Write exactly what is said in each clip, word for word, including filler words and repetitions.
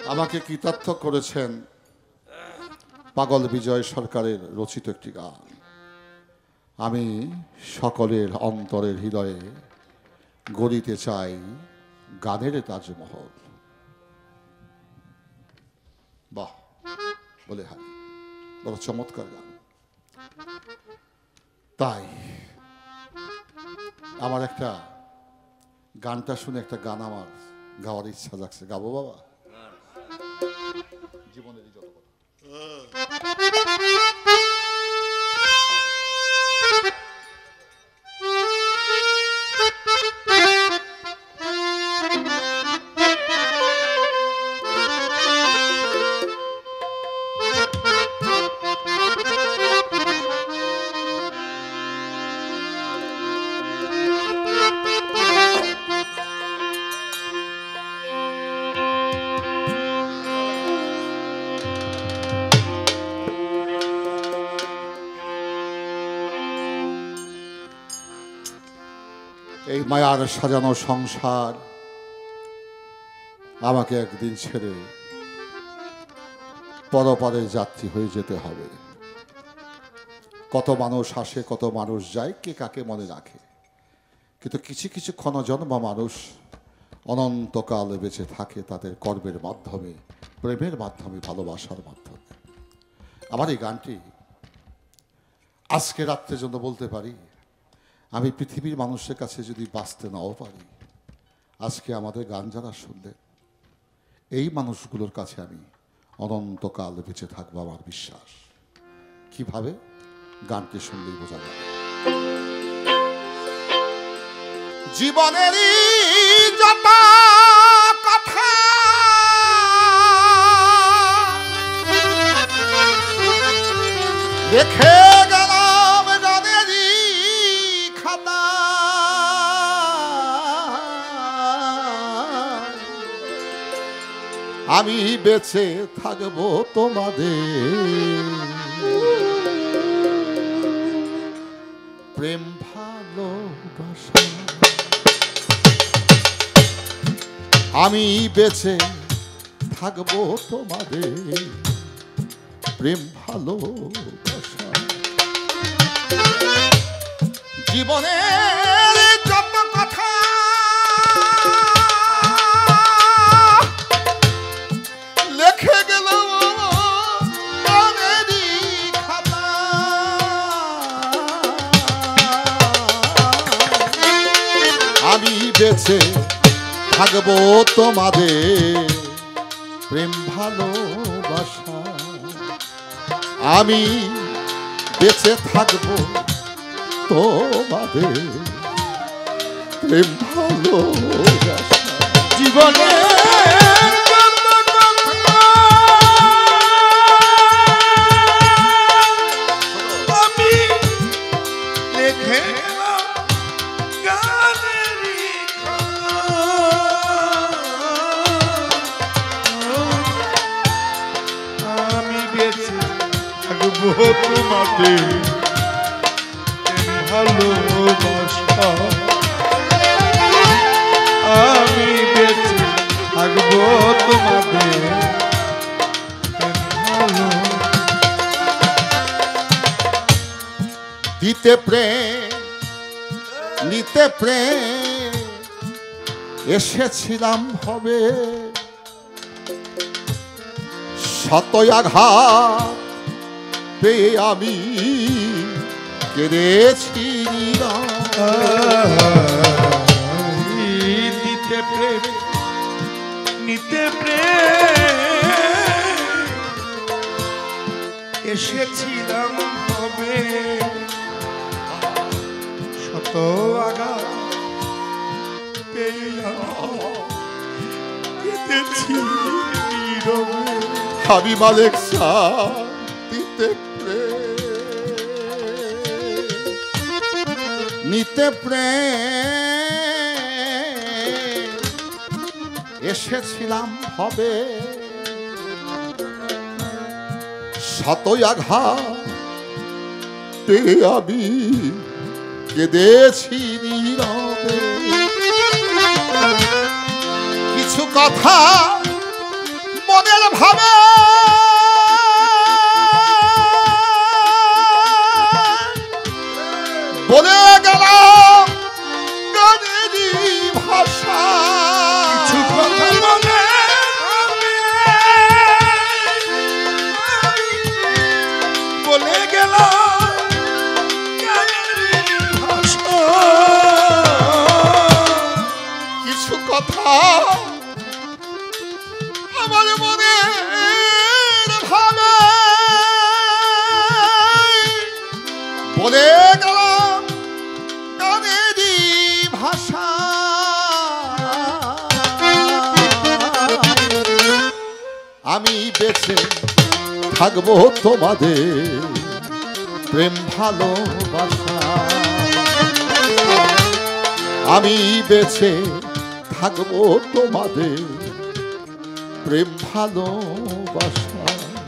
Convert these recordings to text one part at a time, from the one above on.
আমাকে কৃতার্থ করেছেন পাগল বিজয় সরকারের রচিত একটি গান। আমি সকলের অন্তরের হৃদয়ে গড়িতে চাই গানের তাজমহল। বাহ বলে হয়, বড় চমৎকার গান। তাই আমার একটা গানটা শুনে একটা গান আমার গাওয়ার ইচ্ছা জাগছে। গাবো বাবা, জীবনের যত কথা। এই মায়ার সাজানো সংসার আমাকে একদিন ছেড়ে পরপারে যাত্রী হয়ে যেতে হবে। কত মানুষ আসে, কত মানুষ যায়, কে কাকে মনে রাখে, কিন্তু কিছু কিছু ক্ষণজন্মা মানুষ অনন্তকাল বেঁচে থাকে তাদের কর্মের মাধ্যমে, প্রেমের মাধ্যমে, ভালোবাসার মাধ্যমে। আমার এই গানটি আজকে রাত্রের জন্য বলতে পারি, আমি পৃথিবীর মানুষের কাছে যদি বাঁচতে নাও পারি, আজকে আমাদের গান যারা শুনলেন এই মানুষগুলোর কাছে আমি অনন্তকাল বেঁচে থাকবো আমার বিশ্বাস। কিভাবে? গানটি শুনলেই বোঝা যাবে। জীবনেরই যত কথা দেখে গেলাম গানেরই খাতা, আমি বেঁচে থাকবো তোমাদের প্রেম ভালোবাসা, আমি বেঁচে থাকবো তোমাদের প্রেম ভালোবাসা। জীবনের যত কথা লেখে গেল মনেরই খাতা, আমি বেঁচে থাকবো তোমাদের প্রেম ভালোবাসা, আমি বেঁচে থাকবো তোমাদের প্রেম ভালোবাসা। জীবনে আমি লেখে গানেরই আমি বেঁচে থাকবো তোমাদের ভালোবাসা, আমি বেঁচে থাকবো তোমাদের ভালো। দিতে প্রেম নিতে প্রেম এসেছিলাম হবে, শত আঘাত পেয়ে আমি কেঁদেছি নিতে প্রেম নিতে প্রেম এসেছিলাম হবে, শত আঘাত পেয়ে কেঁদেছি নীরবে। আমি মালিক দিতে নিতে প্রেম এসেছিলাম হবে, শত আঘাত পেয়ে আমি কেঁদেছি নীরবে। কিছু কথা আমার মনে ভাবে বলে গেলাম কানেরই ভাষা আমি বেঁচে থাকবো তোমাদের প্রেম ভালোবাসা আমি বেঁচে থাকবো তোমাদের প্রেম ভালোবাসা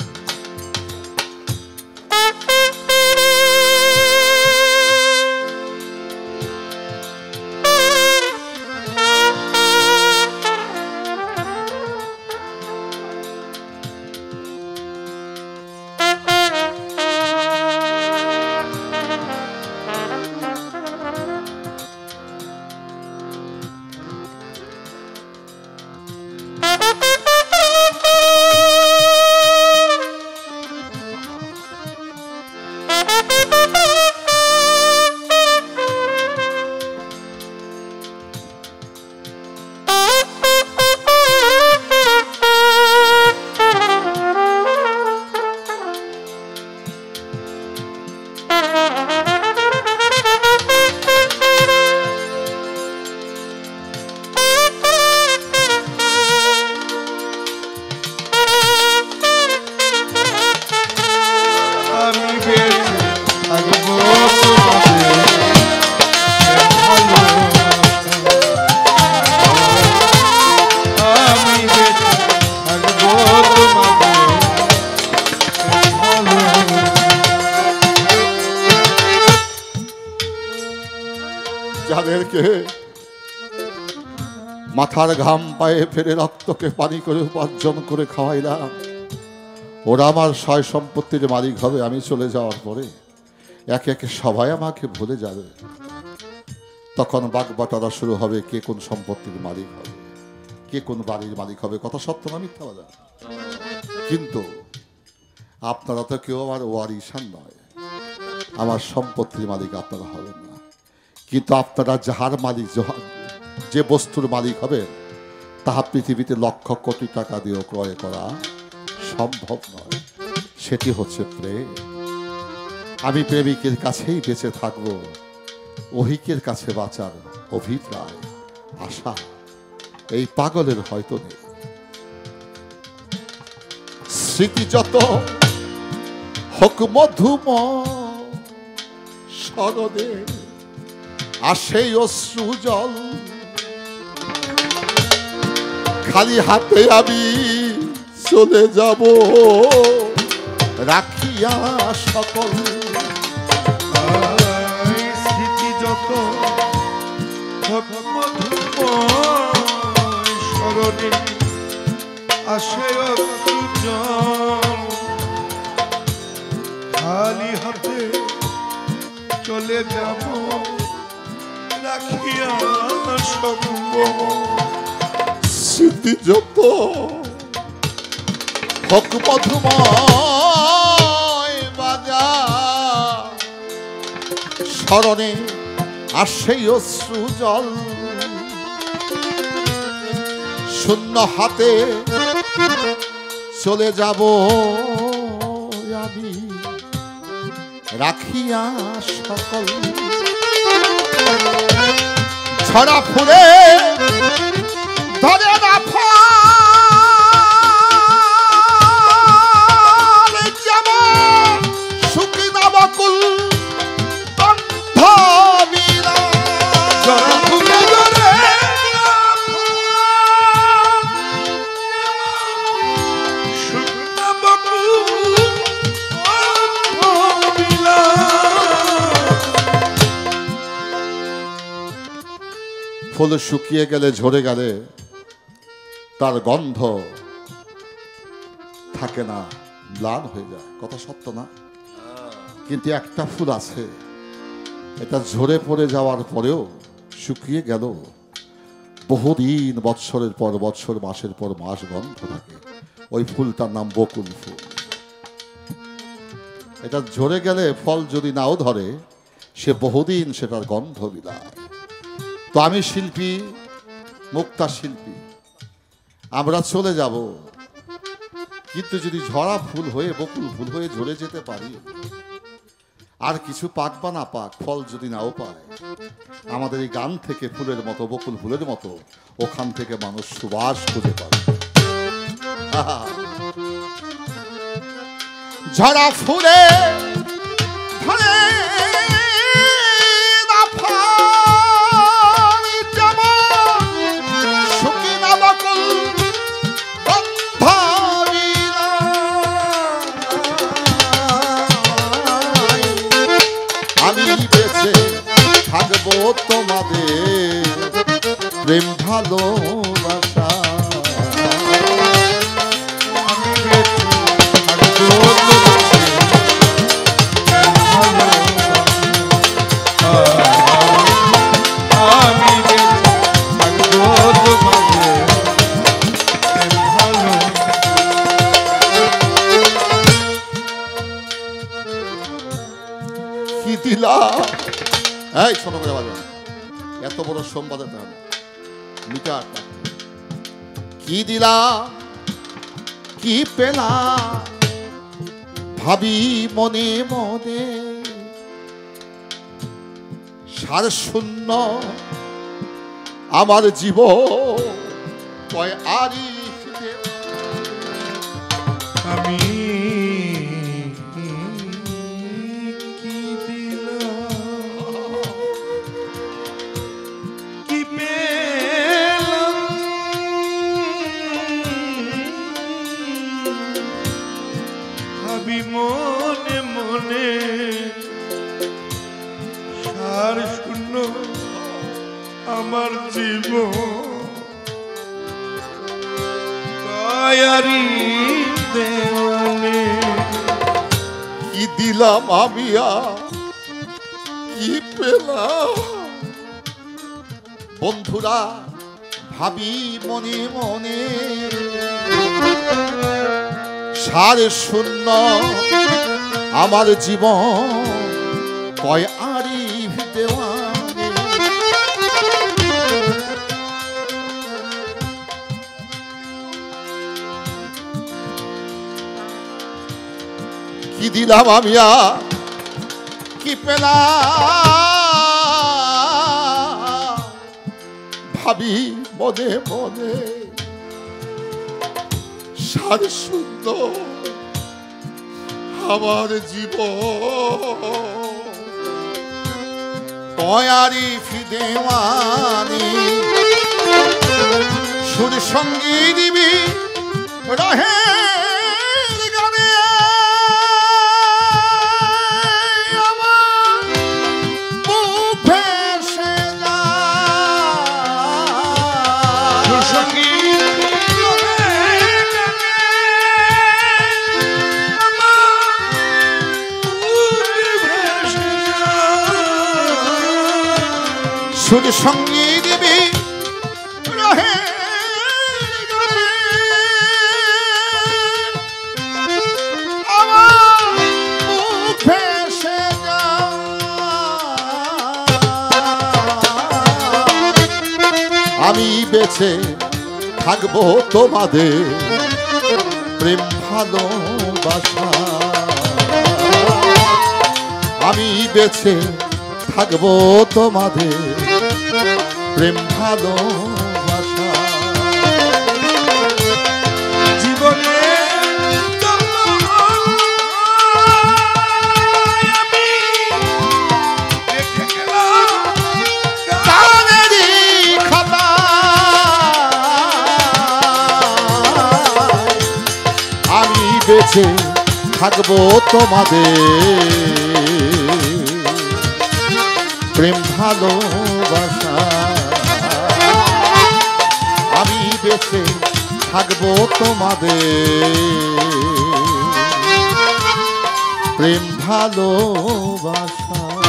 যাদেরকে মাথার ঘাম পায়ে ফেলে রক্তকে পানি করে উপার্জন করে খাওয়াইলাম ওরা আমার সয় সম্পত্তির মালিক হবে আমি চলে যাওয়ার পরে একে একে সবাই আমাকে ভুলে যাবে তখন বাগবাটোয়ারা শুরু হবে কে কোন সম্পত্তির মালিক হবে কে কোন বাড়ির মালিক হবে কথা সত্য না মিথ্যা বলা কিন্তু আপনারা তো কেউ আমার ওয়ারিশান নয় আমার সম্পত্তির মালিক আপনারা হবেন না কিন্তু আপনারা যাহার মালিক যে বস্তুর মালিক হবেন তাহা পৃথিবীতে লক্ষ কোটি টাকা দিয়েও ক্রয় করা সম্ভব নয় সেটি হচ্ছে প্রেম আমি প্রেমিকের কাছেই বেঁচে থাকব অহিকের কাছে বাঁচার অভিপ্রায় আশা এই পাগলের হয়তো নেই স্মৃতি যত হোক মধুম স্মরণে আসে অশ্রু জল খালি হাতে আমি চলে যাব রাখিয়া সকল স্মৃতি যত স্মরণে আসে খালি হাতে চলে যাব রাখিয়া সম্ভব স্মৃতি যত হোক মধুময় বাজা স্মরণে আসে অশ্রু জল শূন্য হাতে চলে যাব আমি রাখিয়া সকল ছড়া ফুলে ধরে না ফল যেমন শুকি না বকুল বন্ধ বিরা ছড়া ফুলে ধরে শুকি না বকুল বন্ধ বিরা ফুল শুকিয়ে গেলে ঝরে গেলে তার গন্ধ থাকে না ম্লান হয়ে যায় কথা সত্য না কিন্তু একটা ফুল আছে এটা ঝরে পড়ে যাওয়ার পরেও শুকিয়ে গেল বহুদিন বৎসরের পর বৎসর মাসের পর মাস গন্ধ থাকে ওই ফুলটার নাম বকুল ফুল এটা ঝরে গেলে ফল যদি নাও ধরে সে বহুদিন সেটার গন্ধ বিলায় তো আমি শিল্পী মুক্তা শিল্পী আমরা চলে যাব কিন্তু যদি ঝরা ফুল হয়ে বকুল ফুল হয়ে ঝরে যেতে পারি, আর কিছু পাক বা না পাক, ফল যদি নাও পায়, আমাদের এই গান থেকে ফুলের মতো, বকুল ফুলের মতো ওখান থেকে মানুষ সুবাস খুঁজে পাবে। ঝরা ফুলে ধরে না ফল, যেমন শুকিয়ে বকুল আমি বেঁচে থাকবো তোমাদের প্রেম ভালোবাসা। আমি বেঁচে থাকবো আমি বেঁচে থাকবো তোমাদের প্রেম ভালো। কি দিলা এই ছোট করে বাজা, এত বড় সম্বাদ মিটার কি দিলা কি পেলা ভাবি মনে মনে, সার শূন্য আমার জীব কয় আরি আমি মনে মনে সার শূন্য আমার জীবন দয়ারি দেওয়ানে। কি দিলাম আমি কি পেলাম বন্ধুরা ভাবি মনে মনে, সারে শূন্য আমার জীবন কয় আরি দেওয়ানে। কি দিলাম আমি কি পেলাম ভাবি মনে মনে, সার সুন্দর আমার জীবন কয়ারি ফিদেওয়ানি। সুর সঙ্গী দিবি রহে গানে আমার মুখ ভেসে যায়। সুর সঙ্গী সুর সঙ্গী দিবি রহে আমার মুখ ভেসে যায়। আমি বেঁচে থাকবো তোমাদের প্রেম ভালোবাসা। আমি বেঁচে থাকবো তোমাদের প্রেম ভালোবাসা। জীবনে আমি রেখে গেলাম গানেরই খাতা, আমি বেঁচে থাকবো তোমাদের প্রেম ভালোবাসা। আমি বেঁচে থাকবো তোমাদের প্রেম ভালোবাসা।